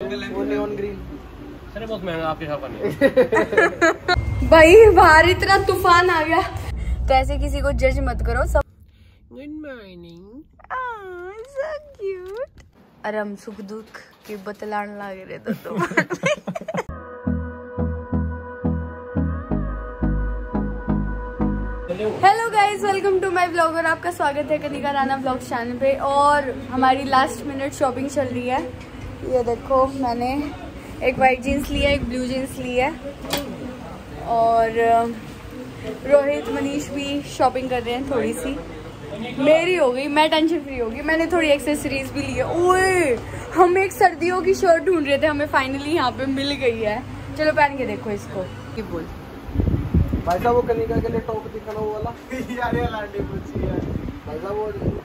वो neon green. अरे बहुत महंगा आपके यहाँ नहीं। भाई बाहर इतना तूफान आ गया, तो ऐसे किसी को जज मत करो सब। Good morning. So cute. अरे हम सुख दुख के बतलान लागे रहे तो hello guys, welcome to my blog और आपका स्वागत है कनिका राणा ब्लॉग चैनल पे। और हमारी लास्ट मिनट शॉपिंग चल रही है। ये देखो, मैंने एक वाइट जीन्स ली है, एक ब्लू जीन्स ली है और रोहित मनीष भी शॉपिंग कर रहे हैं। थोड़ी सी मेरी हो गई, मैं टेंशन फ्री होगी। मैंने थोड़ी एक्सेसरीज भी ली है। ओए, हम एक सर्दियों की शर्ट ढूंढ रहे थे, हमें फाइनली यहाँ पे मिल गई है। चलो पहन के देखो इसको। की बोल भाई साहब, वो कनिका के लिए टॉप दिखाना वो वाला। यार ये लाडी पूछी है भाई साहब,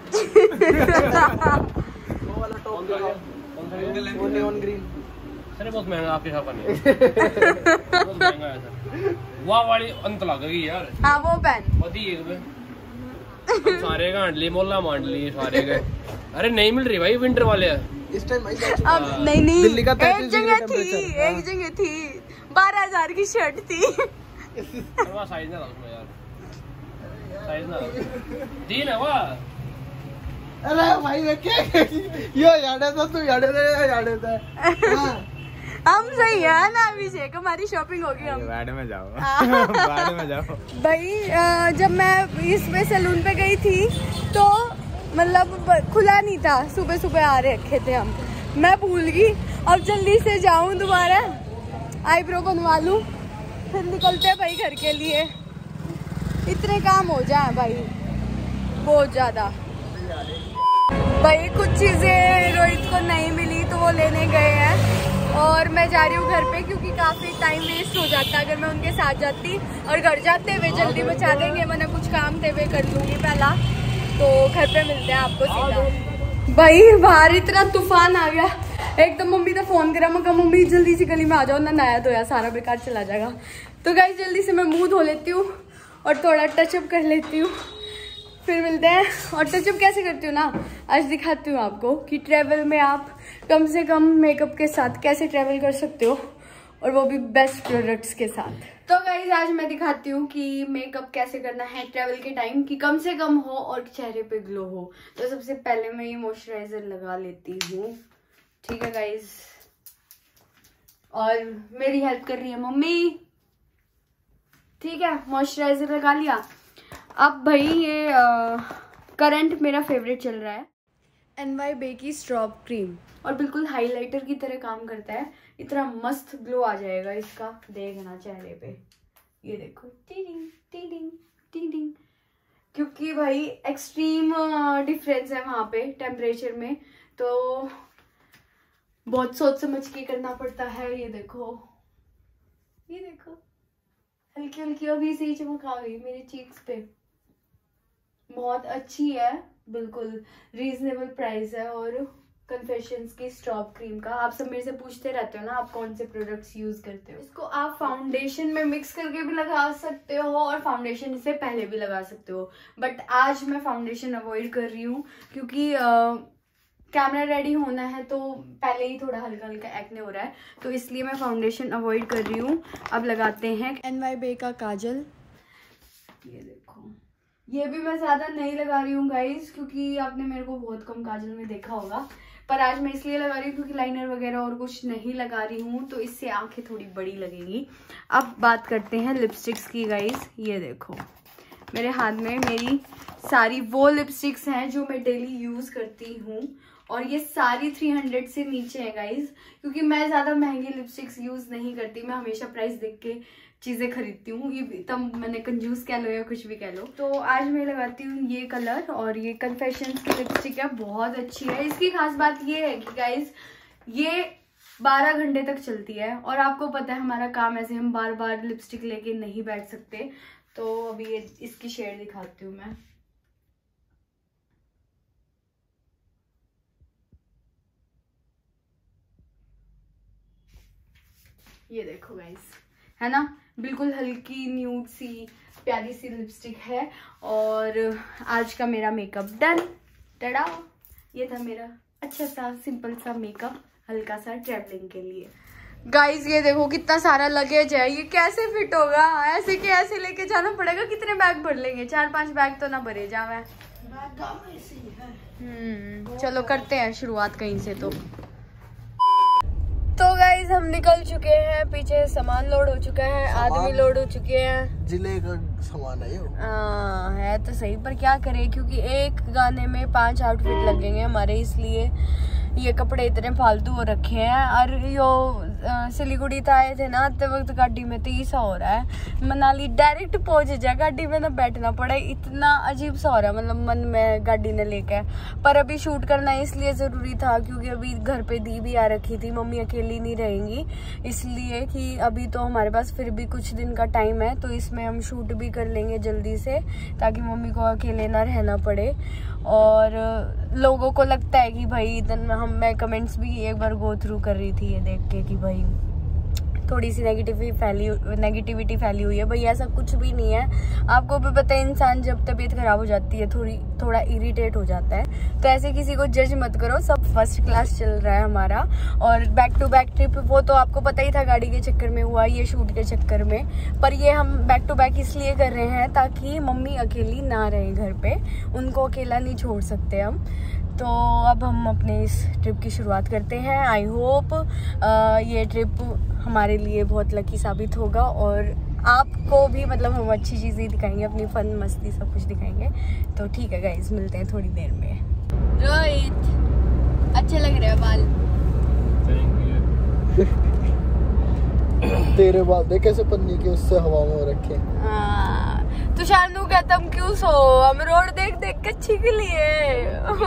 वो वाला टॉप दिखाओ, वो नियॉन ग्रीन। अरे बहुत महंगा आपके यहाँ नहीं। बहुत महंगा है सर। वाह वाली अंत लग गई यार। हाँ वो पहन बदी एक में हम सारे का हांडली मोला मांडली सारे गए। अरे नहीं मिल रही भाई, विंटर वाले इस टाइम अब नहीं दिल्ली का एक जगह थी 12,000 की शर्ट थी। साइज ना उसमें यार, साइज ना जी ना वाह। अरे भाई देखे यो याद था, तू याद था। हां हम सही है ना अभिषेक, हमारी शॉपिंग होगी। हम बाद में जाओ बाद में जाओ भाई। जब मैं इसमें सैलून पे गई थी तो मतलब खुला नहीं था, सुबह सुबह आ रखे थे हम, मैं भूल गई। अब जल्दी से जाऊं, दोबारा आईब्रो बनवा लूं, फिर निकलते हैं भाई घर के लिए। इतने काम हो जाए भाई, बहुत ज्यादा। भाई कुछ चीजें रोहित को नहीं मिली तो वो लेने गए हैं और मैं जा रही हूँ घर पे, क्योंकि काफी टाइम वेस्ट हो जाता अगर मैं उनके साथ जाती। और घर जाते हुए जल्दी बचा देंगे, मैंने कुछ काम थे वे कर लूंगी पहला। तो घर पे मिलते हैं आपको सीधा। भाई बाहर इतना तूफान आ गया, एकदम मम्मी ने फोन करा, मैं कहा मम्मी जल्दी से गली में आ जाओ ना, नया धोया सारा बेकार चला जाएगा। तो गाइस जल्दी से मैं मुंह धो लेती हूँ और थोड़ा टचअप कर लेती हूँ, फिर मिलते हैं। और टचअप कैसे करती हूँ ना, आज दिखाती हूँ आपको कि ट्रैवल में आप कम से कम मेकअप के साथ कैसे ट्रैवल कर सकते हो, और वो भी बेस्ट प्रोडक्ट्स के साथ। तो गाइस आज मैं दिखाती हूँ कि मेकअप कैसे करना है ट्रैवल के टाइम, कि कम से कम हो और चेहरे पे ग्लो हो। तो सबसे पहले मैं ये मॉइस्चराइजर लगा लेती हूँ, ठीक है गाइस। और मेरी हेल्प कर रही है मम्मी, ठीक है। मॉइस्चराइजर लगा लिया। अब भाई ये करंट मेरा फेवरेट चल रहा है, NY Bay की स्ट्रॉब क्रीम, और बिल्कुल हाइलाइटर की तरह काम करता है। इतना मस्त ग्लो आ जाएगा इसका, देखना चेहरे पे। ये देखो, टीडिंग टीडिंग टीडिंग, क्योंकि भाई एक्सट्रीम डिफरेंस है वहाँ पे टेम्परेचर में, तो बहुत सोच समझ के करना पड़ता है। ये देखो, ये देखो, हल्की हल्की अभी से ही चमक आ गई मेरी चीक्स पे। बहुत अच्छी है, बिल्कुल रीजनेबल प्राइस है। और कन्फेशंस की स्ट्रॉब क्रीम का, आप सब मेरे से पूछते रहते हो ना आप कौन से प्रोडक्ट्स यूज करते हो। इसको आप फाउंडेशन में मिक्स करके भी लगा सकते हो और फाउंडेशन से पहले भी लगा सकते हो, बट आज मैं फाउंडेशन अवॉइड कर रही हूँ क्योंकि कैमरा रेडी होना है, तो पहले ही थोड़ा हल्का हल्का एक्ने हो रहा है, तो इसलिए मैं फाउंडेशन अवॉइड कर रही हूँ। अब लगाते हैं NY Bay का काजल। ये देखो, ये भी मैं ज्यादा नहीं लगा रही हूँ गाइस, क्योंकि आपने मेरे को बहुत कम काजल में देखा होगा, पर आज मैं इसलिए लगा रही हूँ क्योंकि लाइनर वगैरह और कुछ नहीं लगा रही हूँ, तो इससे आंखें थोड़ी बड़ी लगेंगी। अब बात करते हैं लिपस्टिक्स की गाइस। ये देखो मेरे हाथ में मेरी सारी वो लिपस्टिक्स हैं जो मैं डेली यूज करती हूँ, और ये सारी 300 से नीचे है गाइज, क्योंकि मैं ज्यादा महंगी लिपस्टिक्स यूज नहीं करती। मैं हमेशा प्राइस देख के चीजें खरीदती हूँ, ये तब मैंने कंजूस कह लो या कुछ भी कह लो। तो आज मैं लगाती हूँ ये कलर, और ये कन्फेशंस की लिपस्टिक है, बहुत अच्छी है। इसकी खास बात ये है कि गाइज ये 12 घंटे तक चलती है, और आपको पता है हमारा काम ऐसे हम बार बार लिपस्टिक लेके नहीं बैठ सकते। तो अभी ये इसकी शेड दिखाती हूँ मैं। ये देखो गाइस, है ना, बिल्कुल हल्की न्यूड सी प्यारी सी लिपस्टिक है। और आज का मेरा मेकअप डन, टड़ा। ये था मेरा अच्छा सा सिंपल सा मेकअप हल्का सा ट्रैवलिंग के लिए। गाइज ये देखो कितना सारा लगेज है, ये कैसे फिट होगा? ऐसे के ऐसे लेके जाना पड़ेगा। कितने बैग भर लेंगे? 4-5 बैग तो ना भरे जावे। चलो करते हैं शुरुआत कहीं से। तो गाइज हम निकल चुके हैं, पीछे सामान लोड हो चुका है, आदमी लोड हो चुके हैं। जिले का सामान है तो सही, पर क्या करें क्योंकि एक गाने में 5 आउटफिट लगेंगे हमारे, इसलिए ये कपड़े इतने फालतू हो रखे हैं। और यो सिलीगुड़ी तो आए थे ना, तो वक्त गाड़ी में तो ऐसा हो रहा है मनाली डायरेक्ट पहुंच जाए, गाड़ी में ना बैठना पड़े, इतना अजीब सा हो रहा है मतलब मन में गाड़ी ने लेके। पर अभी शूट करना इसलिए ज़रूरी था क्योंकि अभी घर पे दी भी आ रखी थी, मम्मी अकेली नहीं रहेंगी, इसलिए कि अभी तो हमारे पास फिर भी कुछ दिन का टाइम है, तो इसमें हम शूट भी कर लेंगे जल्दी से ताकि मम्मी को अकेले ना रहना पड़े। और लोगों को लगता है कि भाई मैं कमेंट्स भी एक बार गो थ्रू कर रही थी ये देख के कि भाई थोड़ी सी नेगेटिविटी फैली हुई है। भाई ऐसा कुछ भी नहीं है, आपको भी पता है इंसान जब तबीयत खराब हो जाती है थोड़ा इरिटेट हो जाता है, तो ऐसे किसी को जज मत करो। सब फर्स्ट क्लास चल रहा है हमारा। और बैक टू बैक ट्रिप वो तो आपको पता ही था, गाड़ी के चक्कर में हुआ, ये शूट के चक्कर में। पर ये हम बैक टू बैक इसलिए कर रहे हैं ताकि मम्मी अकेली ना रहे घर पे, उनको अकेला नहीं छोड़ सकते हम। तो अब हम अपने इस ट्रिप की शुरुआत करते हैं। आई होप ये ट्रिप हमारे लिए बहुत लकी साबित होगा और आपको भी मतलब हम अच्छी चीज़ें दिखाएंगे, अपनी फन मस्ती सब कुछ दिखाएंगे। तो ठीक है गाइस, मिलते हैं थोड़ी देर में। रोहित अच्छे लग रहे हैं बाल। तेरे बाल देख कैसे पन्नी के उससे हवा में रखे। तो शानू कहता हम क्यों सो, हम रोड देख देख के अच्छी के लिए।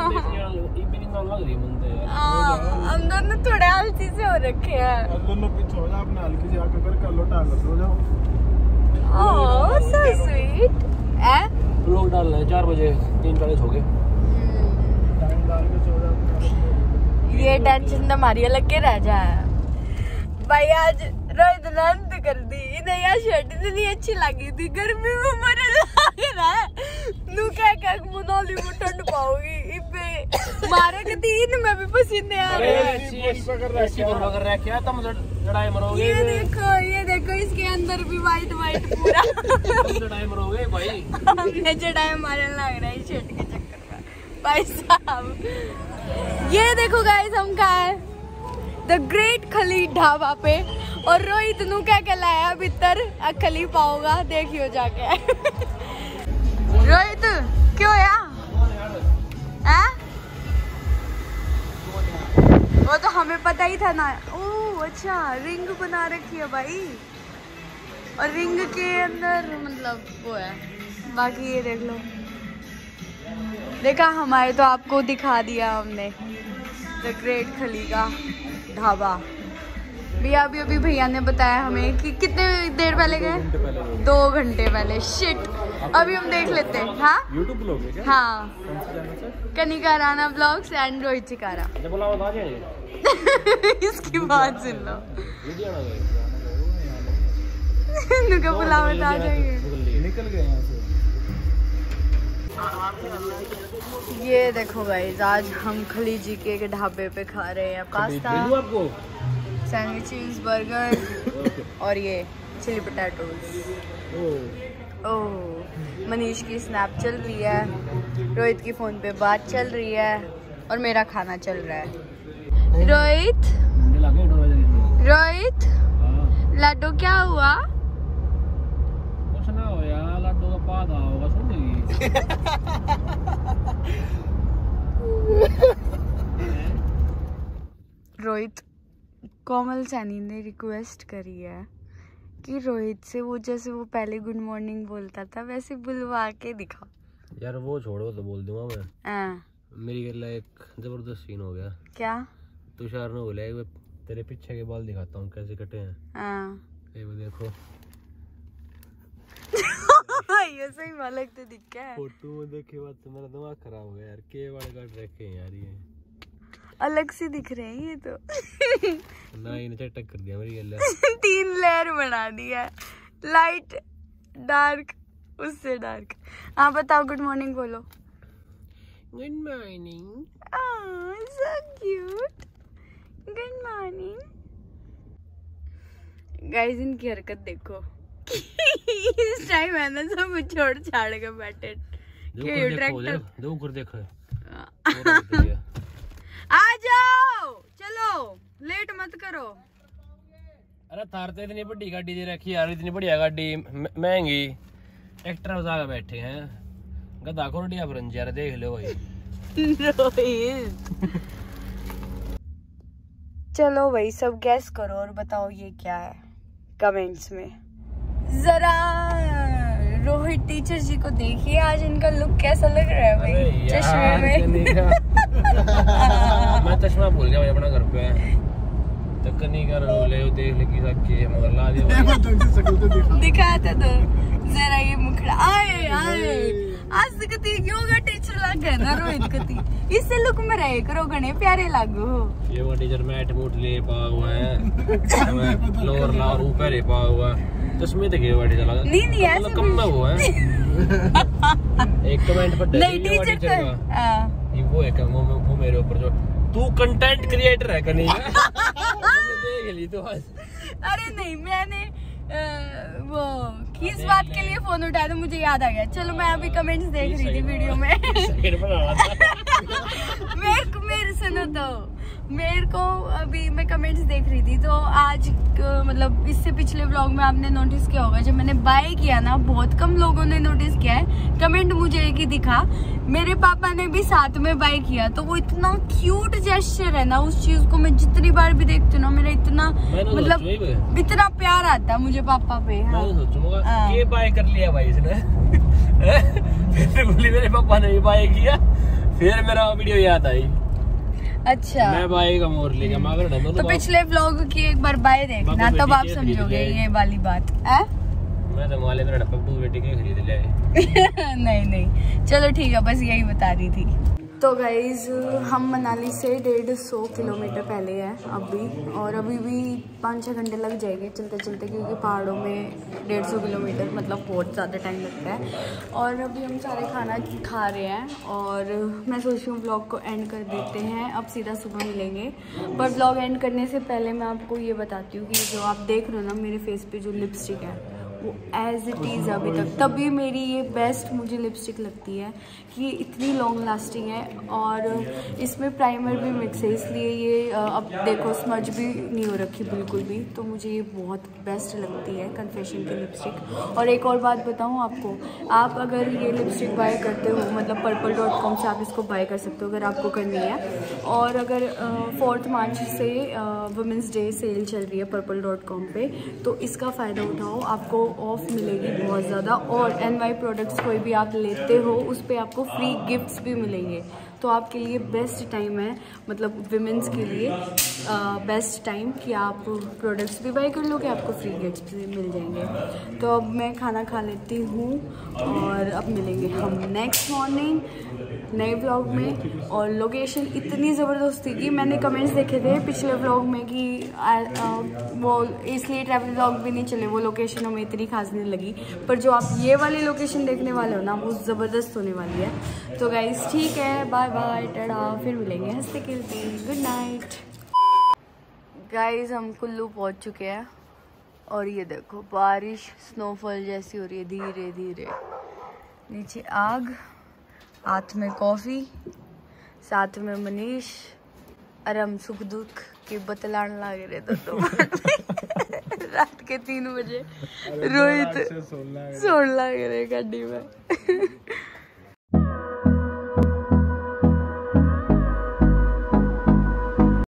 हम दोनों थोड़े आलसी से हो रखे हैं। दोनों पीछे हो जा, अपने हल्की से आके कर लो टांग सो जाओ। Oh so sweet. लोग डाल रहे हैं 4 बजे 3:40 हो गए। टांग डाल के सो जाओ। ये टेंशन हमारी अलग के रह जाए भाई। आज रोहित ने अंत कर दी, इन्हें यह शर्ट इतनी अच्छी लगी थी, गर्मी में मरे लग रहा है। नू क्या मनाली में ठंड पाओगी, इबे मारे के दिन में भी पसीने आ रहे हैं। क्या तुम लड़ाई मरोगे? ये देखो इसके अंदर भी वाइट पूरा लड़ाई मरोगे भाई। हमने चढ़ाई मारने लग रहा है शर्ट के चक्कर में भाई साहब। ये देखो गाइस हम कहाँ है, द ग्रेट खली ढाबा पे। और रोहित नू क्या कहलाया भीतर खली पाओगा, देखियो जाके। रोहित क्यों या वो तो हमें पता ही था ना। ओह अच्छा, रिंग बना रखी है भाई, और रिंग के अंदर मतलब वो है। बाकी ये देख लो, देखा हमारे तो आपको दिखा दिया हमने द ग्रेट खली का ढाबा। भैया अभी भैया ने बताया हमें कि कितने देर पहले गए, 2 घंटे पहले। शिट, अभी हम देख लेते हैं। हाँ YouTube ब्लॉग है क्या? हाँ, कनिका राणा ब्लॉग्स एंड रोहित चिकारा। इसकी बात सुन लो। उनका बुलावट आ जाएंगे। निकल गए यहाँ से। ये देखो गाइस, आज हम खलीजी के ढाबे पे खा रहे हैं पास्ता, सैंडविचेस, बर्गर और ये चिली पोटैटोज। ओह, मनीष की स्नैप चल रही है, रोहित की फोन पे बात चल रही है और मेरा खाना चल रहा है। रोहित लाडो क्या हुआ? कुछ ना हो यार, लाडो का पादा होगा सुनेगी। रोहित, कोमल सैनी ने रिक्वेस्ट करी है कि रोहित से वो जैसे वो पहले गुड मॉर्निंग बोलता था वैसे बुलवा के दिखा। यार वो छोड़ो तो बोल दूंगा मैं। मेरी गला एक जबरदस्त सीन हो गया। क्या? तुषार ने बोला एक तेरे पीछे के बाल दिखाता हूँ कैसे कटे हैं। ये वो देखो। ये सही में लगते दिख क्या है? फोटो में देखे बाद तो मेरा दिमाग खराब हो गया यार, के वाले काट रखे हैं यार, ये अलग से दिख रहे हैं ये तो। ना इन्हें चटक कर दिया मेरी गला। 3 लेयर बना दिया, लाइट डार्क उससे डार्क। हाँ बताओ, गुड मॉर्निंग बोलो। Good morning. So cute. Good morning. Guys इनकी हरकत देखो। इस टाइम है ना सब छोड़ छाड़ के बैठे। देखो आ जाओ, चलो लेट मत करो। अरे थार तो इतनी बड़ी गाड़ी दे रखी यार, इतनी बढ़िया गाड़ी महंगी, ट्रैक्टर बजा के बैठे हैं, गधा खोटिया फ्रंज यार, देख लो भाई। चलो भाई सब गैस करो और बताओ ये क्या है कमेंट्स में। जरा रोहित टीचर जी को देखिए, आज इनका लुक कैसा लग रहा है भाई चश्मे में। मैं चश्मा भूल गया भाई अपना घर पे, दिखाते तो जरा ये मुखड़ा। आए आज योगा टीचर लग गए ना रोहित कती, इससे लुक में रहे करो, घने प्यारे लागो। योगा टीचर मैट मूट ले पा हुआ है, लोअर लार ऊपर ले पा हुआ, चश्मे देखे योगा टीचर लगा नहीं ऐसे कम में हुआ है। एक कमेंट पर नहीं टीचर ये वो है वो मेरे ऊपर जो तू कंटेंट क्रिएटर है कहीं देख ली तो। अरे नहीं मैंने वो किस बात के लिए फोन उठाया तो मुझे याद आ गया। चलो मैं अभी कमेंट्स देख रही थी वीडियो में। मेरे सुनो तो, मेरे को अभी मैं कमेंट्स देख रही थी तो आज मतलब इससे पिछले व्लॉग में आपने नोटिस किया होगा जब मैंने बाय किया ना, बहुत कम लोगों ने नोटिस किया है। कमेंट मुझे एक ही दिखा, मेरे पापा ने भी साथ में बाय किया, तो वो इतना क्यूट जेस्चर है ना, उस चीज को मैं जितनी बार भी देखती हूँ ना मेरा इतना मतलब इतना प्यार आता है मुझे पापा पे। ये बाय कर लिया भाई इसने। मेरे पापा ने भी बाय किया, फिर मेरा वीडियो याद आई। अच्छा मैं बाय का मोर लेगा मगर तो पिछले व्लॉग की एक बार बाय देखना तब आप समझोगे ये वाली बात है। मैं तो माले मेरा पप्पू बेटी के खरीद ले। नहीं चलो ठीक है, बस यही बता रही थी। तो गाइज हम मनाली से 150 किलोमीटर पहले हैं अभी, और अभी भी 5-6 घंटे लग जाएंगे चलते चलते, क्योंकि पहाड़ों में 150 किलोमीटर मतलब बहुत ज़्यादा टाइम लगता है। और अभी हम सारे खाना खा रहे हैं और मैं सोच रही हूँ ब्लॉग को एंड कर देते हैं, अब सीधा सुबह मिलेंगे। पर ब्लॉग एंड करने से पहले मैं आपको ये बताती हूँ कि जो आप देख रहे हो ना मेरे फेस पे जो लिपस्टिक है वो एज इट इज़ अभी तक, तभी मेरी ये बेस्ट मुझे लिपस्टिक लगती है कि ये इतनी लॉन्ग लास्टिंग है और इसमें प्राइमर भी मिक्स है, इसलिए ये अब देखो स्मज भी नहीं हो रखी बिल्कुल भी, तो मुझे ये बहुत बेस्ट लगती है कन्फेशन की लिपस्टिक। और एक और बात बताऊँ आपको, आप अगर ये लिपस्टिक बाय करते हो मतलब purple.com से आप इसको बाय कर सकते हो अगर आपको करनी है। और अगर 4 मार्च से वुमेंस डे सेल चल रही है purple.com पे, तो इसका फ़ायदा उठाओ, आपको ऑफ मिलेगी बहुत ज़्यादा। और NY प्रोडक्ट्स कोई भी आप लेते हो उस पर आपको फ्री गिफ्ट्स भी मिलेंगे, तो आपके लिए बेस्ट टाइम है, मतलब विमेंस के लिए बेस्ट टाइम कि आप प्रोडक्ट्स भी बाय कर लोगे, आपको फ्री गिफ्ट्स भी मिल जाएंगे। तो अब मैं खाना खा लेती हूँ और अब मिलेंगे हम नेक्स्ट मॉर्निंग नए व्लॉग में। और लोकेशन इतनी ज़बरदस्त थी कि मैंने कमेंट्स देखे थे पिछले व्लॉग में कि वो इसलिए ट्रैवल व्लॉग भी नहीं चले, वो लोकेशन हमें इतनी खास नहीं लगी, पर जो आप ये वाली लोकेशन देखने वाले हो ना वो ज़बरदस्त होने वाली है। तो गाइस ठीक है, बाय बाय, टाटा, फिर मिलेंगे हंसते खेलते, गुड नाइट। गाइस हम कुल्लू पहुंच चुके हैं और ये देखो बारिश स्नोफॉल जैसी हो रही है धीरे धीरे, नीचे आग, हाथ में कॉफ़ी, साथ में मनीष, और हम सुख दुख के बतलाने लग रहे थे तो रात के 3 बजे रोहित सोने लग रहे गाड़ी में।